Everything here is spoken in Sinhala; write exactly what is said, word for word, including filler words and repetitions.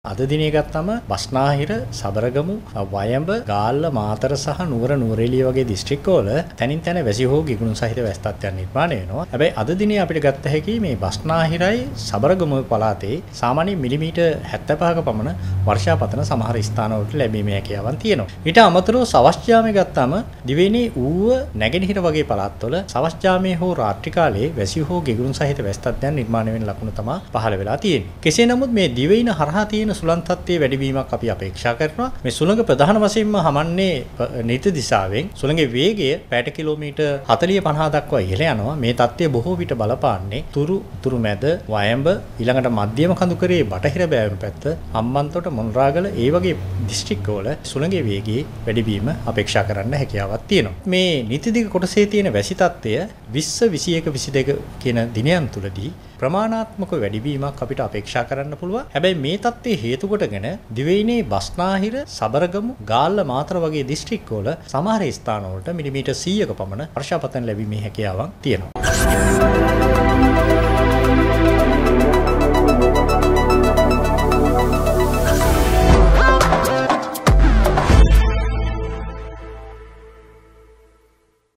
අද දිනේ ගත්තම බස්නාහිර, සබරගමු, වයඹ, ගාල්ල, මාතර සහ නුවර නුවරඑළිය වගේ දිස්ත්‍රික්කවල තනින් තන වැසි හෝ ගිගුණු සහිත වැසි තත්ත්වයන් නිර්මාණය වෙනවා. හැබැයි අද දිනේ අපිට ගත්ත හැකි මේ බස්නාහිරයි සබරගමු පළාතේ සාමාන්‍ය මිලිමීටර් හැත්තෑ පහක පමණ වර්ෂාපතන සමහර ස්ථානවලට ලැබීමේ හැකියාවන් තියෙනවා. ඊට අමතරව සවස් යාමේ ගත්තම දිවයිනේ ඌව නැගෙනහිර වගේ පළාත්වල සවස් යාමේ හෝ රාත්‍රී කාලයේ වැසි හෝ ගිගුණු සහිත වැසි තත්ත්වයන් නිර්මාණය වෙන ලකුණු තමයි පහළ වෙලා තියෙන්නේ. කෙසේ නමුත් මේ දිවයින හරහා තියෙන සුළං තත්ත්වයේ වැඩිවීමක් අපි අපේක්ෂා කරනවා. මේ සුළඟ ප්‍රධාන වශයෙන්ම හමන්නේ නිත දිශාවෙන්. සුළඟේ වේගය පැයට කිලෝමීටර් හතළිය පනහ දක්වා ඉහළ යනවා. මේ තත්ත්වය බොහෝ විට බලපාන්නේ තුරු තුරු මැද වයඹ ඊළඟට මධ්‍යම කඳුකරේ බටහිර බෑවුම් පැත්ත හම්බන්තොට මොණරාගල ඒ වගේ දිස්ත්‍රික්කවල සුළඟේ වේගයේ වැඩිවීම අපේක්ෂා කරන්න හැකියාවක් තියෙනවා. මේ නිතිදිග කොටසේ තියෙන වැසි තත්ත්වය විස්ස විසිඑක විසිදෙක කියන දිනයන් තුලදී ප්‍රමාණාත්මක වැඩිවීමක් අපිට අපේක්ෂා කරන්න පුළුවන්. හැබැයි මේ තත්ත්වයේ හේතු කොටගෙන දිවයිනේ බස්නාහිර, සබරගමු, ගාල්ල, මාතර වගේ දිස්ත්‍රික්කවල සමහර ස්ථානවලට මිලිමීටර් සීයක පමණ වර්ෂාපතන ලැබීමේ හැකියාවක් තියෙනවා.